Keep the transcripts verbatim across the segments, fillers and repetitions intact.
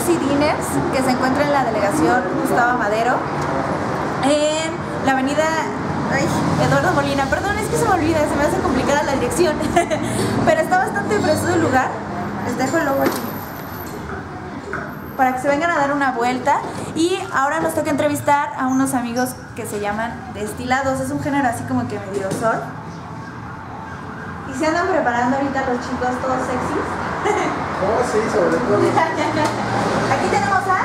Lucy Diners, que se encuentra en la delegación Gustavo Amadero, en la avenida ay, Eduardo Molina. Perdón, es que se me olvida, se me hace complicada la dirección, pero está bastante precioso el lugar. Les dejo el logo aquí para que se vengan a dar una vuelta. Y ahora nos toca entrevistar a unos amigos que se llaman Destilados. Es un género así como que medio surf. Y se andan preparando ahorita los chicos todos sexys. Oh, sí, sobre todo. Aquí tenemos a...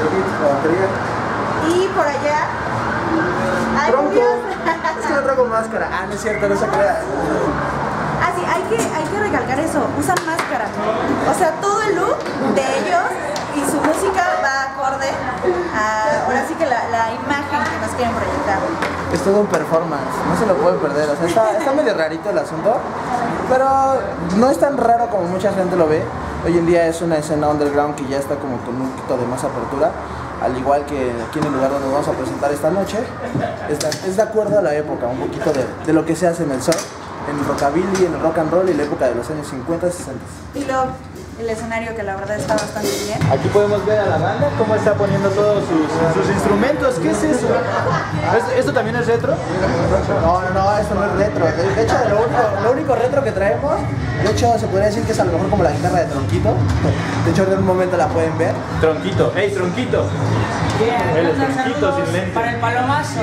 Y por allá... ¡Ay, Pronto. Dios! Es que no traigo máscara. Ah, no es cierto, no se crea. Ah, sí, hay que, hay que recalcar eso. Usan máscara. O sea, todo el look de ellos y su música va acorde a... Ahora sí que la, la imagen que nos quieren proyectar. Es todo un performance, no se lo pueden perder. O sea, está, está medio rarito el asunto, pero no es tan raro como mucha gente lo ve. Hoy en día es una escena underground que ya está como con un poquito de más apertura, al igual que aquí en el lugar donde nos vamos a presentar esta noche. Es de, es de acuerdo a la época, un poquito de, de lo que se hace en el surf, en el rockabilly, en el rock and roll y la época de los años cincuenta, sesenta. Y luego el escenario, que la verdad está bastante bien. Aquí podemos ver a la banda cómo está poniendo todos sus, sus instrumentos. ¿Qué es eso? ¿Es- ¿Esto también es retro? No, no, no, esto no es retro. De hecho, lo único, lo único retro que traemos, de hecho, se podría decir que es a lo mejor como la guitarra de Tronquito. De hecho, en un momento la pueden ver. Tronquito. ¡Ey, Tronquito! Él es Tronquito sin lente. Para el palomazo.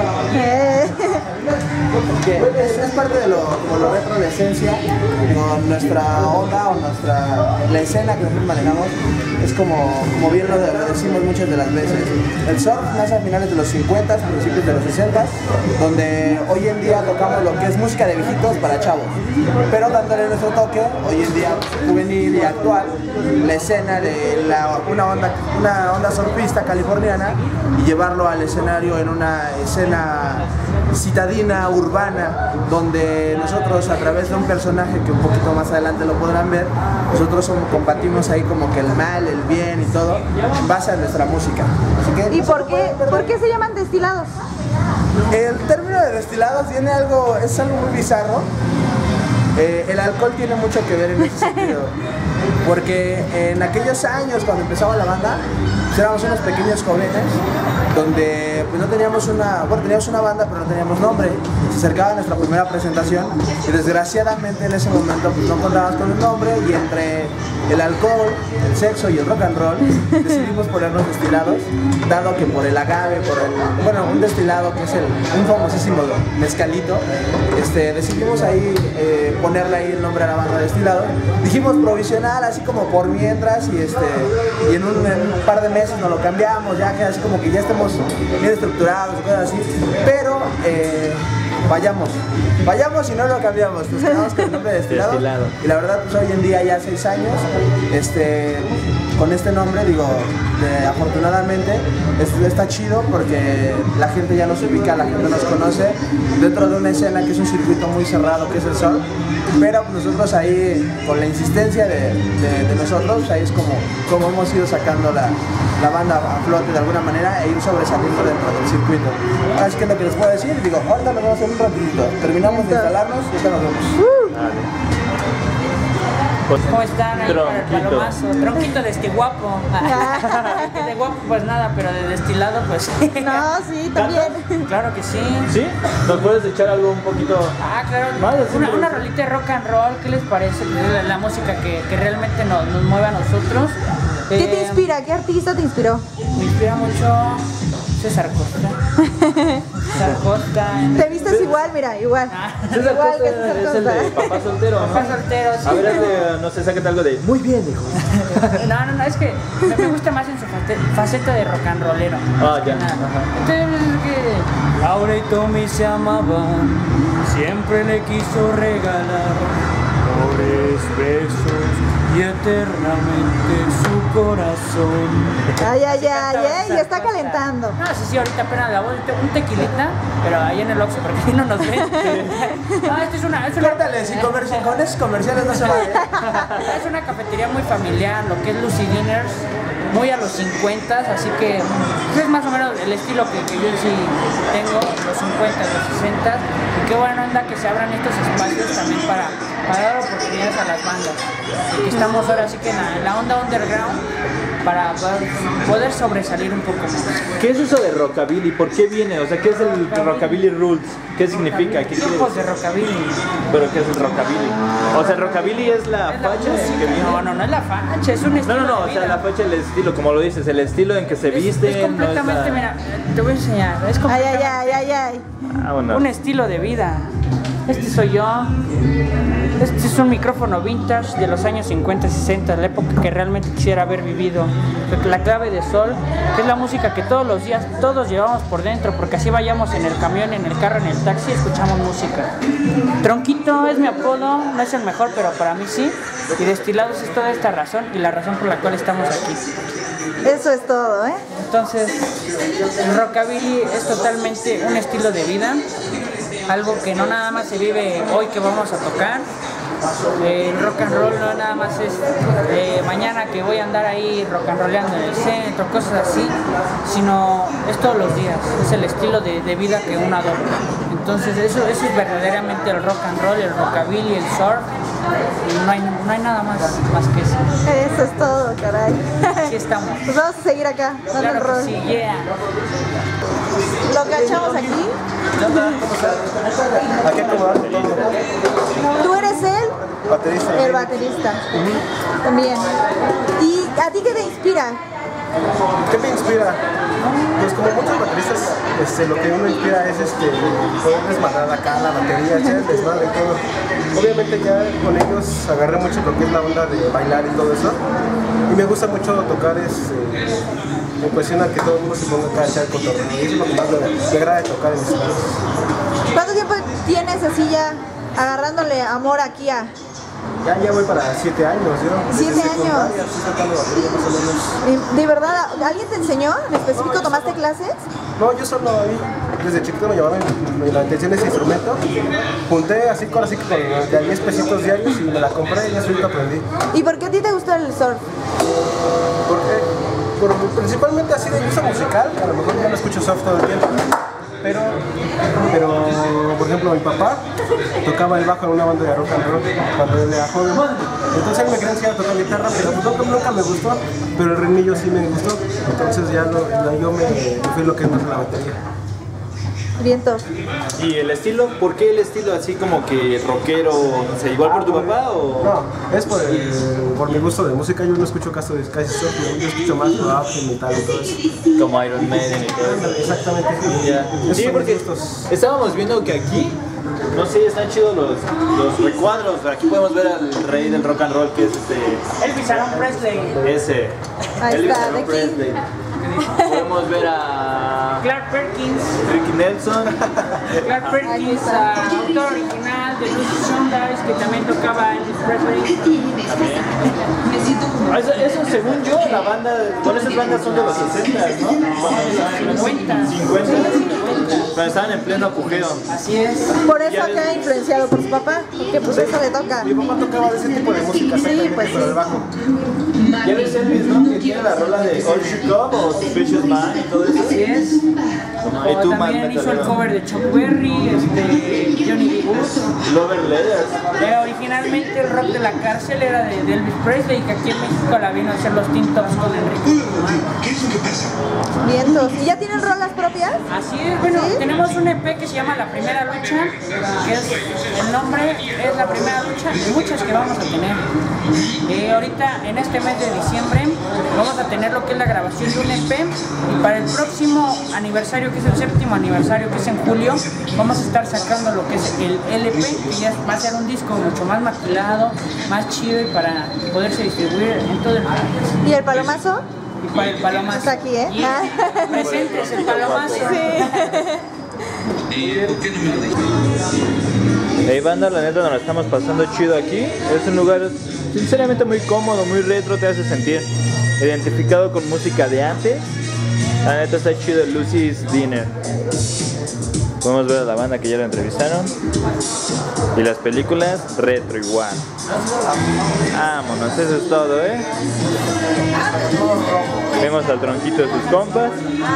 Que es, es parte de lo, como lo retro, la esencia, con nuestra onda o nuestra, la escena que nosotros manejamos, es como, como bien lo, lo decimos muchas de las veces. El surf nace a finales de los cincuenta, principios de los sesenta, donde hoy en día tocamos lo que es música de viejitos para chavos, pero dándole nuestro toque, hoy en día juvenil y actual, la escena de la, una, onda, una onda surfista californiana y llevarlo al escenario en una escena citadina, urbana, donde nosotros a través de un personaje que un poquito más adelante lo podrán ver, nosotros somos, combatimos ahí como que el mal, el bien y todo, en base a nuestra música. Así que, ¿Y no por se qué, puede perder. por qué se llaman Destilados? El término de destilados tiene algo, es algo muy bizarro. Eh, el alcohol tiene mucho que ver en ese sentido, porque en aquellos años cuando empezaba la banda, pues éramos unos pequeños jóvenes donde pues no teníamos una, bueno, teníamos una banda pero no teníamos nombre. Se acercaba nuestra primera presentación y desgraciadamente en ese momento pues no contábamos con un nombre, y entre el alcohol, el sexo y el rock and roll decidimos ponernos Destilados, dado que por el agave, por el, bueno, un destilado que es el, un famosísimo mezcalito, este, decidimos ahí eh, ponerle ahí el nombre a la banda Destilados. Dijimos provisional, así como por mientras, y este y en un, en un par de meses nos lo cambiamos, ya que así como que ya estemos bien estructurados y cosas así, pero eh, vayamos, vayamos y no lo cambiamos, nos quedamos con el nombre de Destilado. Destilado. Y la verdad, pues hoy en día ya seis años, este, con este nombre, digo, de, afortunadamente, es, está chido porque la gente ya nos ubica, la gente nos conoce dentro de una escena que es un circuito muy cerrado, que es el surf, pero nosotros ahí, con la insistencia de, de, de nosotros, ahí es como, como hemos ido sacando la, la banda a flote de alguna manera e ir sobresaliendo dentro del circuito. Así que es lo que les puedo decir, digo, ahorita nos vamos a hacer un rapidito, terminamos de instalarnos y ya nos vemos. ¿Cómo están ahí para el Tronquito. palomazo? Tronquito de este guapo. De guapo pues nada, pero de destilado pues. No, sí, también. Claro que sí. ¿Sí? ¿Nos puedes echar algo un poquito? Ah, claro. Más así, Una, pero- una rolita de rock and roll, ¿qué les parece? Pues, la, la música que, que realmente nos, nos mueve a nosotros. ¿Qué Eh, te inspira? ¿Qué artista te inspiró? Me inspira mucho César Costa. César Costa. ¿Te vistes igual? Mira, igual. César Igual Costa que César es el Costa. de papá soltero, ¿no? Papá soltero, sí. A ver, hazle, no sé, sácate algo de muy bien, hijo. No, no, no, es que me, me gusta más en su fate- faceta de rock and rollero. Ah, ya. Nada. Ajá. Entonces es que Laura y Tommy se amaban, siempre le quiso regalar flores, besos y eternamente su corazón. Ay, ay, Se ay, cantaba ay, esa ya está cosa. calentando. No, sí, sí, ahorita apenas la voy, un tequilita, pero ahí en el Oxxo, porque aquí no nos ven. No, esto es una... Es una Córtale, sin comerci- con esos comerciales no se va a ver. Es una cafetería muy familiar, lo que es Lucy Diners, muy a los cincuenta, así que pues, es más o menos el estilo que, que yo sí tengo, los cincuenta, los sesenta, y qué buena onda que se abran estos espacios también para, para dar oportunidades a las bandas. Y que estamos ahora sí que en la, en la onda underground, para poder, poder sobresalir un poco más. ¿Qué es eso de rockabilly? ¿Por qué viene? O sea, ¿qué es el rockabilly rules? ¿Qué significa? ¿Qué quiere Grupos de decir? rockabilly. ¿Pero qué es el rockabilly? O sea, el rockabilly es la Es la facha música. que viene. No, no, no es la facha, es un estilo No, no, no, de o sea, vida. la facha, el estilo, como lo dices, el estilo en que se Es- viste. Es, completamente, no es la... mira, te voy a enseñar. Es Ay, completamente ay, ay, ay, ay. Ah, bueno. un estilo de vida. Este soy yo. Este es un micrófono vintage de los años cincuenta, sesenta, la época que realmente quisiera haber vivido. La clave de sol, que es la música que todos los días todos llevamos por dentro, porque así vayamos en el camión, en el carro, en el taxi, escuchamos música. Tronquito es mi apodo, no es el mejor, pero para mí sí. Y Destilados es toda esta razón y la razón por la cual estamos aquí. Eso es todo, ¿eh? Entonces, el rockabilly es totalmente un estilo de vida, algo que no nada más se vive hoy que vamos a tocar. El rock and roll no nada más es eh, mañana que voy a andar ahí rock and rollando en el centro, cosas así, sino es todos los días, es el estilo de, de vida que uno adopta. Entonces eso, eso es verdaderamente el rock and roll, el rockabilly, el surf, y no hay, no hay nada más, más que eso. Eso es todo, caray. Aquí estamos. Pues vamos a seguir acá, dando el Claro que rol. sí, yeah. Lo cachamos aquí. Hay que acomodar todo. Tú eres el, Baterista. el baterista. También. ¿Y a ti qué te inspira? ¿Qué me inspira? Pues como muchos bateristas, este, lo que uno inspira es este, poder desmadrar acá la batería, echar el desmadre y todo. Obviamente ya con ellos agarré mucho lo que es la onda de bailar y todo eso. Y me gusta mucho tocar, este, me cuestiona que todo el mundo se ponga acá a echar el cotorreo. Y eso es lo que más me, me agrada de tocar en mis bandas. ¿Cuánto tiempo tienes así ya agarrándole amor aquí a...? Ya, ya voy para siete años, yo. ¿Siete Desde años? secundaria estoy tocando batería más o menos. ¿De verdad? ¿Alguien te enseñó? ¿En específico tomaste clases? No, yo solo ahí, desde chiquito me llevaban la atención de ese instrumento. Junté así con así con de a diez pesitos diarios y me la compré y ya solito aprendí. ¿Y por qué a ti te gusta el surf? Porque, por, principalmente así de gusto musical, a lo mejor ya no escucho surf todo el tiempo. Pero, pero, por ejemplo, mi papá tocaba el bajo en una banda de rock and roll cuando él era joven. Entonces él me quería enseñar a tocar guitarra, pero pues nunca, nunca me gustó. Pero el ritmillo sí me gustó. Entonces ya lo, lo- yo me, me fui lo que es más la batería. Vientos. ¿Y el estilo? ¿Por qué el estilo así como que rockero? O sea, ¿igual por tu papá o...? No, es por, el, por mi gusto de música. Yo no escucho casi, casi surf, yo escucho más rock y metal y todo eso. Como Iron Maiden y todo eso. Exactamente. Ya. Esos Sí, son porque mis gustos. estábamos viendo que aquí, no sé, están chidos los, los recuadros. Aquí podemos ver al rey del rock and roll, que es este... Elvis Aaron Presley, Ese. Ahí Elvis está, Aaron de aquí. Presley. Podemos ver a Clark Perkins, Ricky Nelson. Clark Perkins, ah, autor original de Lucy Sundays, que también tocaba Elvis Presley. Ah, Eso, eso según yo, la banda, bueno, esas bandas son de los sesenta, ¿no? cincuenta. cincuenta. Cuando estaban en pleno apogeo. Así es. Por eso acá influenciado por su papá, porque pues eso le toca. Mi papá tocaba de ese tipo de música, exactamente, pues pero sí. el bajo. Ya ves Elvis, ¿no? Que tiene la rola de All Shook Up o Suspicious Man y todo eso. Así es. Y O tú más también hizo el metalero. cover de Chuck Berry, este, Johnny B. Good. Lover Letters. Eh, originalmente el rock de la cárcel era de, de Elvis Presley, que aquí en México la vino a hacer los Teen Tops con Enrique Guzmán. Vientos. ¿Y ya tienen rolas propias? Así es, bueno, ¿Sí? tenemos un E P que se llama La Primera Lucha, que es, el nombre es La Primera Lucha y muchas que vamos a tener. Eh, ahorita, en este mes de diciembre, vamos a tener lo que es la grabación de un E P y para el próximo aniversario, que es el séptimo aniversario, que es en julio, vamos a estar sacando lo que es el L P, que ya va a ser un disco mucho más maquilado, más chido y para poderse distribuir en todo el país. ¿Y el palomazo? Y para el palomazo. Está aquí, ¿eh? Y presente es el palomazo. Hey banda, la neta nos la estamos pasando chido aquí. Es un lugar sinceramente muy cómodo, muy retro, te hace sentir identificado con música de antes. La neta está chido el Lucy's Dinner. Podemos ver a la banda que ya la entrevistaron. Y las películas retro igual. Vámonos, eso es todo, ¿eh? Vemos al tronquito de sus compas,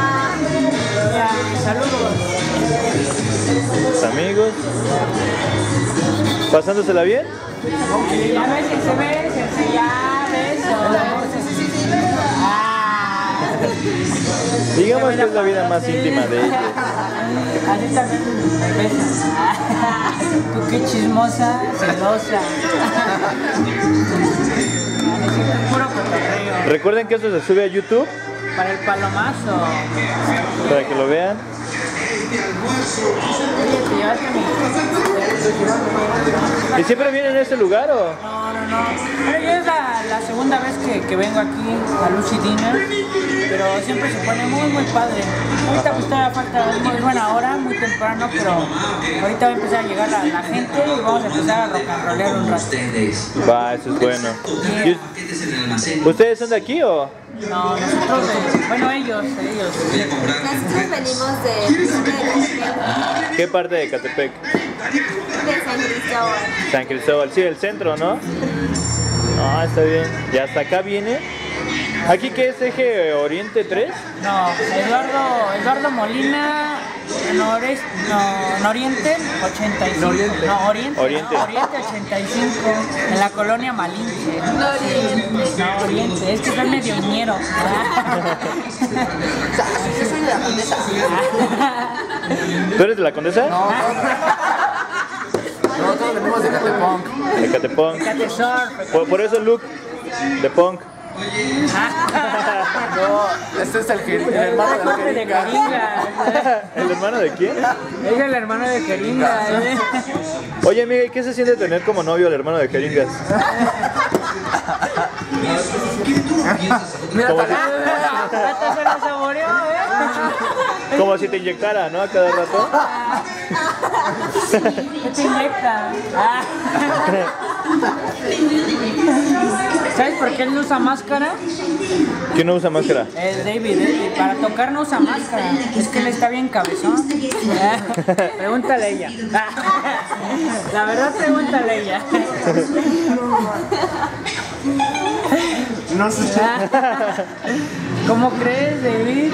Saludos. sus amigos. ¿Pasándosela bien? Ya ves, se ve, se ya ves. Sí, sí, sí. Ah, Digamos que es la vida más íntima de ellos. Así también me besan. Tú qué chismosa, celosa. Puro cotorreo. Recuerden que esto se sube a YouTube Para el palomazo. para que lo vean. Oye, ¿te llevaste mi...? ¿Y siempre vienen a este lugar o...? No, no, no. Pero yo es la, la segunda vez que, que vengo aquí a Lucy Dinner, pero siempre se pone muy, muy padre. Ahorita pues todavía falta muy buena hora, muy temprano, pero ahorita va a empezar a llegar la, la gente y vamos a empezar a rock and rollear un rato. Va, eso es bueno. ¿Y ¿Ustedes son de aquí o...? No, nosotros, de, bueno, ellos, ellos. Nosotros venimos de, de, ¿Qué parte de Ecatepec? de San Cristóbal. San Cristóbal, sí, el centro, ¿no? Ah, está bien. ¿Y hasta acá viene? ¿Aquí qué es eje Oriente tres? No, Eduardo, Eduardo Molina, noreste, no, Noriente ochenta y cinco. Noriente. No, Oriente. Oriente. No, Oriente ochenta y cinco, en la colonia Malinche. Noriente. No, Oriente, es que soy medio ñero. Yo soy de la Condesa. ¿Tú eres de la Condesa? No, no, todos venimos de Catepunk. De Catepong. Catesor. Por, por eso Luke, de punk. No, este es el, que, el hermano de la de Jeringa. Jeringa. ¿El hermano de quién? Es el hermano de Jeringa. ¿eh? Oye, amiga, ¿y qué se siente tener como novio al hermano de Jeringas? Mira, Como tal- Hasta se lo saboreó, ¿eh? Como si te inyectara, ¿no? A cada rato. ¿Qué te inyecta? Ah. ¿Sabes por qué él no usa máscara? ¿Quién no usa máscara? El David, David, para tocar no usa máscara. Es que él está bien cabezón. Pregúntale a ella. La verdad, pregúntale a ella. No sé. ¿Cómo crees, David?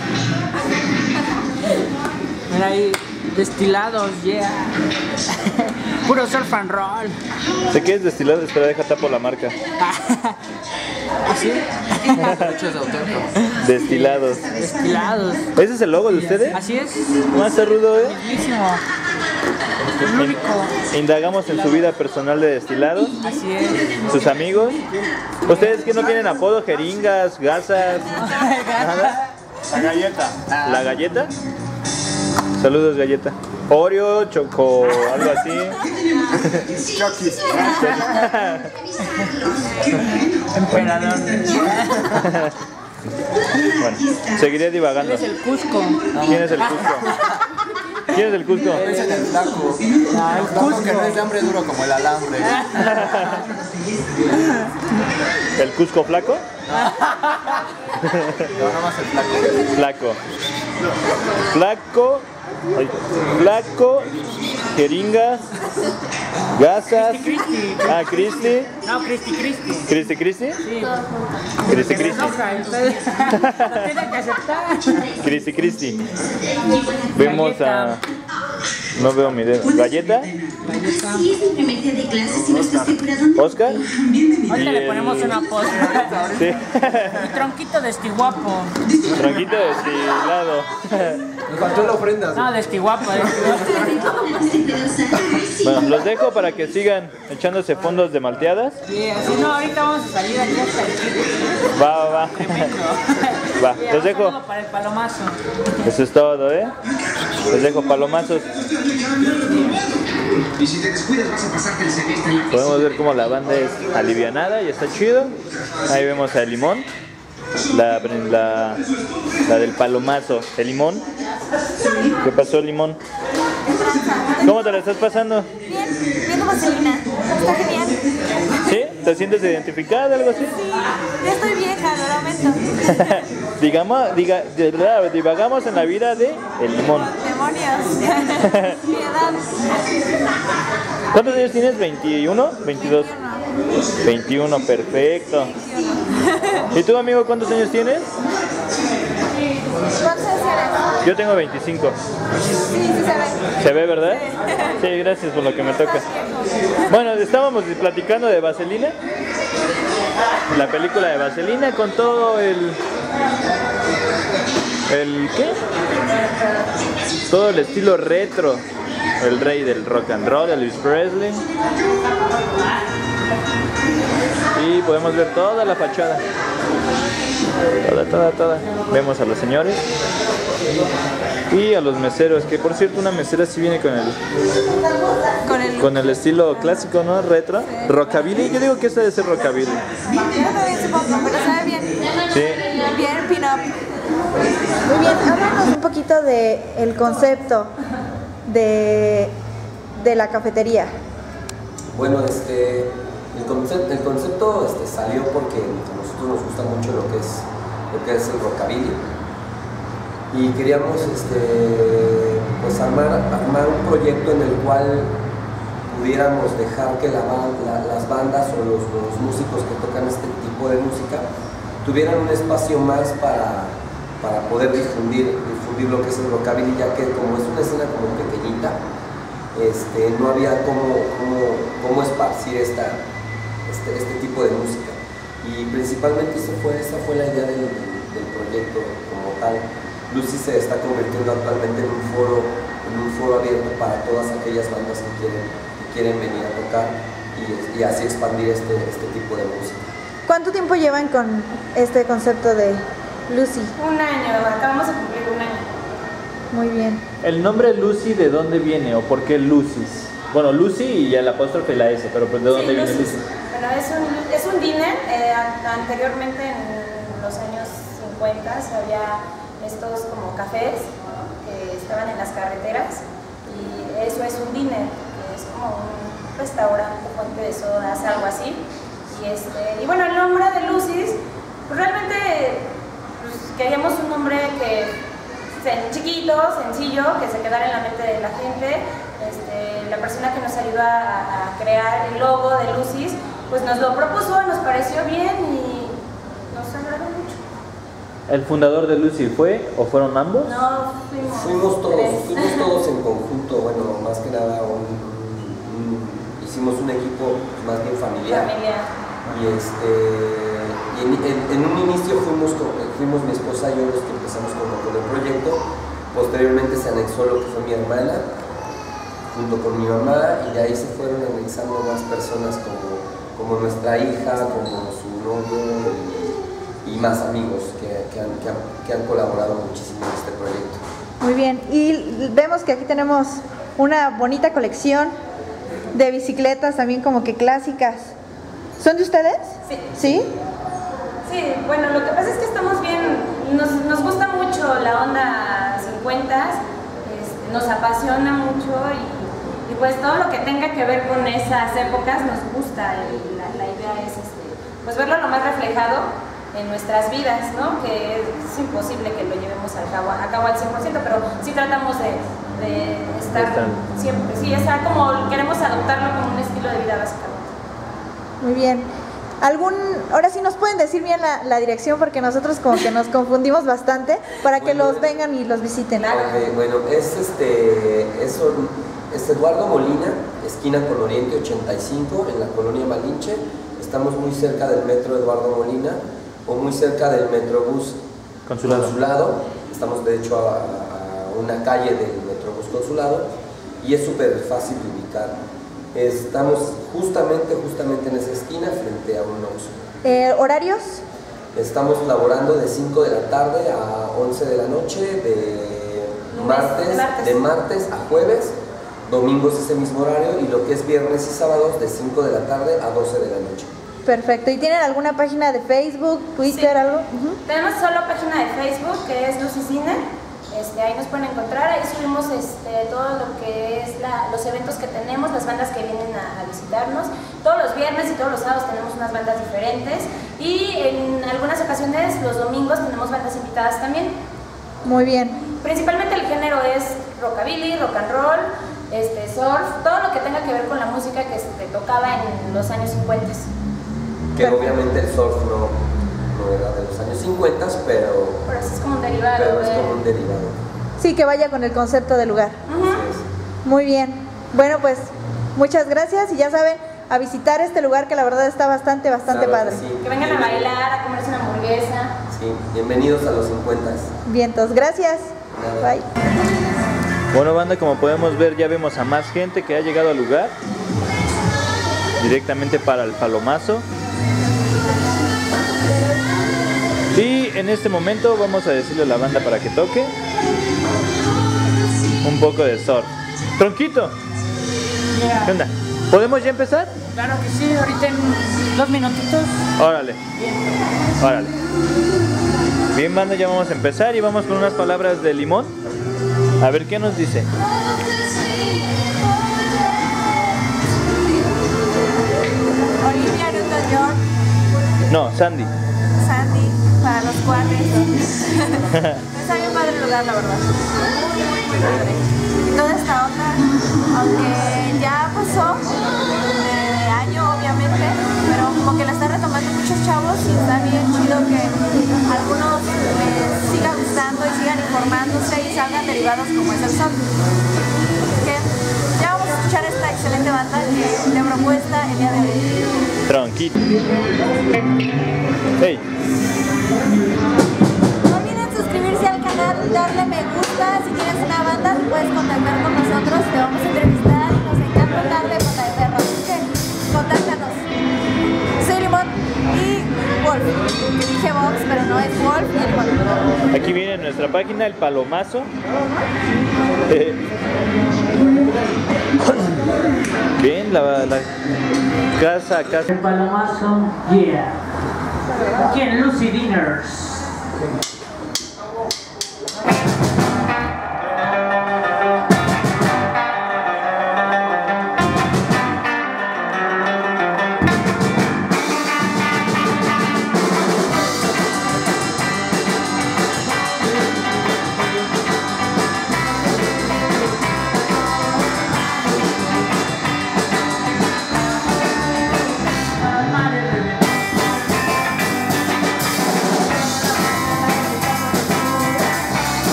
Mira ahí, destilados, yeah. Puro surf and roll. ¿Se quieres destilado? Espera, deja tapo la marca. ¿Así? Derechos de autor. Destilados. Destilados. ¿Ese es el logo de ustedes? Así es. Más rudo, ¿eh? Mismísimo. El único. Indagamos en su vida personal de destilados, Así es. sus amigos. ¿Ustedes que no tienen apodo? Jeringas, gasas, nada. La galleta. ¿La galleta? Saludos, galleta. Oreo, choco, algo así. Chokis. Emperador. Bueno, seguiré divagando. Él es el Cusco. ¿Quién es el Cusco? ¿Quién es el Cusco? Ese es el flaco. Ah, el El flaco que Cusco. no es de hambre duro como el alambre. ¿El Cusco flaco? No, nada más el flaco. Flaco. Flaco. Ay, flaco. Jeringas. Gasas. Cristi. Ah, Cristi. No, Cristi, Cristi. Cristi, Cristi. Sí. Cristi, Se Cristi. enoja, entonces lo tiene que aceptar. Cristi, Cristi. Vemos a... No veo mi dedo. ¿Galleta? Si es mi primer día de clases y no estás segura dónde ¿Oscar? Ahorita Y le el- ponemos una pose. Sí. Mi tronquito de estiguapo. Tronquito destilado. Nos faltó la ofrenda. No, de estiguapo. de estiguapo. Bueno, los dejo para que sigan echándose fondos de malteadas. Sí, así no, ahorita vamos a salir aquí hasta el chico. Va, va, va. Tremendo. Va, Sí, los un dejo. saludo para el palomazo. Eso es todo, ¿eh? Les dejo palomazos. Y si te descuidas vas a pasarte el semestre. Podemos ver cómo la banda es alivianada y está chido. Ahí vemos a Limón, la, la, la del palomazo. ¿El Limón? ¿Qué pasó, Limón? ¿Cómo te la estás pasando? Bien, viendo vaselina. Está genial. ¿Sí? ¿Te sientes identificada, algo así? Sí, ya estoy vieja, lo lamento. Digamos, diga, divagamos en la vida de El Limón. Demonios. Mi edad. ¿Cuántos años tienes? ¿veintiuno? ¿veintidós? veintiuno, perfecto. ¿Y tú, amigo, cuántos años tienes? ¿Cuántos eres? Yo tengo veinticinco. Sí, sí se ve. ¿Se ve, verdad? Sí, gracias por lo que me toca. Bueno, estábamos platicando de vaselina. la película de Vaselina con todo el... ¿El qué? Todo el estilo retro. El rey del rock and roll, Elvis Presley. Y podemos ver toda la fachada. Toda, toda, toda. Vemos a los señores. Y a los meseros, que por cierto una mesera sí viene con el Con el, con el estilo clásico, ¿no? Retro. Rockabilly, yo digo que este debe ser rockabilly. Yo también supongo, pero sabe bien. Sí. Bien pin-up. Muy bien, háblanos un poquito de el concepto de, de la cafetería. Bueno, este, el concepto, el concepto este, salió porque a nosotros nos gusta mucho lo que es, lo que es el rockabilly. Y queríamos este, pues armar, armar un proyecto en el cual pudiéramos dejar que la, la, las bandas o los, los músicos que tocan este tipo de música tuvieran un espacio más para, para poder difundir, difundir lo que es el rockabilly, ya que como es una escena como pequeñita, este, no había cómo, cómo, cómo esparcir esta, este, este tipo de música. Y principalmente esa fue, esa fue la idea del, del proyecto como tal. Lucy se está convirtiendo actualmente en un foro, en un foro abierto para todas aquellas bandas que quieren, que quieren venir a tocar y, y así expandir este, este tipo de música. ¿Cuánto tiempo llevan con este concepto de Lucy? Un año, acabamos de cumplir un año. Muy bien. ¿El nombre Lucy de dónde viene o por qué Lucy's? Bueno, Lucy y el apóstrofe la S, pero pues ¿de dónde Sí, viene Lucy's. Lucy? Bueno, es un, es un diner. Eh, anteriormente, en los años cincuenta, había estos como cafés que estaban en las carreteras y eso es un diner, que es como un restaurante, fuente de sodas, algo así. Y, este, y bueno, el nombre de Lucy's, pues realmente pues, queríamos un nombre que chiquito, sencillo, que se quedara en la mente de la gente. Este, la persona que nos ayudó a, a crear el logo de Lucy's, pues nos lo propuso, nos pareció bien y nos agradó mucho. ¿El fundador de Lucy fue o fueron ambos? No, fuimos, Fuimos todos, tres. fuimos todos en conjunto, bueno, más que nada un, un, hicimos un equipo más bien familiar. Familiar. Y, este, y en, en, en un inicio fuimos, con, fuimos mi esposa y yo los que empezamos con, con el proyecto. Posteriormente se anexó lo que fue mi hermana, junto con mi mamá, y de ahí se fueron anexando más personas como, como nuestra hija, como su novio y, y más amigos que, que, han, que, han, que han colaborado muchísimo en este proyecto. Muy bien. Y vemos que aquí tenemos una bonita colección de bicicletas también como que clásicas. ¿Son de ustedes? Sí. ¿Sí? Sí, bueno, lo que pasa es que estamos bien, nos, nos gusta mucho la onda cincuentas, este, nos apasiona mucho y, y pues todo lo que tenga que ver con esas épocas nos gusta y la, la idea es este, pues verlo lo más reflejado en nuestras vidas, ¿no? Que es imposible que lo llevemos a cabo, a cabo al cien por ciento, pero sí tratamos de, de estar siempre, sí, o sea, como queremos adoptarlo como un estilo de vida básicamente. Muy bien. ¿Algún, ahora sí nos pueden decir bien la, la dirección porque nosotros como que nos confundimos bastante para que Bueno, los vengan y los visiten? Okay, bueno, es, este, es, es Eduardo Molina, esquina con Oriente ochenta y cinco, en la colonia Malinche. Estamos muy cerca del metro Eduardo Molina o muy cerca del Metrobús Consulado. Consulado. Estamos de hecho a, a una calle del Metrobús Consulado y es súper fácil de ubicar. Estamos justamente, justamente en esa esquina frente a un Oxxo. Eh, ¿Horarios? Estamos laborando de cinco de la tarde a once de la noche, de martes, de martes. de martes a jueves, domingos ese mismo horario y lo que es viernes y sábados de cinco de la tarde a doce de la noche. Perfecto. ¿Y tienen alguna página de Facebook, Twitter, Sí. algo? Uh-huh. Tenemos solo página de Facebook que es Lucy's Diner. Este, ahí nos pueden encontrar, ahí subimos este, todo lo que es la, los eventos que tenemos, las bandas que vienen a, a visitarnos. Todos los viernes y todos los sábados tenemos unas bandas diferentes y en algunas ocasiones los domingos tenemos bandas invitadas también. Muy bien. Principalmente el género es rockabilly, rock and roll, este, surf, todo lo que tenga que ver con la música que se tocaba en los años cincuenta. Que Perfecto. obviamente el surf no, no era de los años cincuenta, pero, Por eso es como un derivado. pero es de- como un derivado. Sí, que vaya con el concepto del lugar. Ujú. Así es. Muy bien. Bueno, pues muchas gracias y ya saben, a visitar este lugar que la verdad está bastante, bastante La verdad padre. que sí. Que vengan a bailar, a comerse una hamburguesa. Sí, bienvenidos a los cincuenta. Vientos, gracias. Nada. Bye. Bueno, banda, como podemos ver, ya vemos a más gente que ha llegado al lugar directamente para el Palomazo. Y en este momento vamos a decirle a la banda para que toque un poco de surf. Tronquito, Mira, ¿qué onda? ¿Podemos ya empezar? claro que sí, ahorita en dos minutitos. Órale, órale. Bien, banda, ya vamos a empezar y vamos con unas palabras de Limón. A ver qué nos dice. Olivia Newton-John, No, Sandy. Sandy, para los cuates. Está bien padre el lugar, la verdad. Muy, muy, muy padre. Y toda esta onda, aunque ya pasó de año, obviamente, pero como que la están retomando muchos chavos y está bien chido que algunos les siga gustando y sigan informándose y salgan derivados como es el sol. Que ya vamos a escuchar esta excelente banda que de propuesta el día de hoy. Tronquito. Hey. No olviden suscribirse al canal, darle me gusta. Si tienes una banda, te puedes contactar con nosotros, te vamos a entrevistar y nos encanta hablar de banda de perro. Así que contáctanos. Soy Limón y Wolf. Dije Vox, pero no es Wolf y Limón. Aquí viene nuestra página, el Palomazo. Eh. Bien, la, la casa, casa. El Palomazo, yeah. Aquí en Lucy Dinners.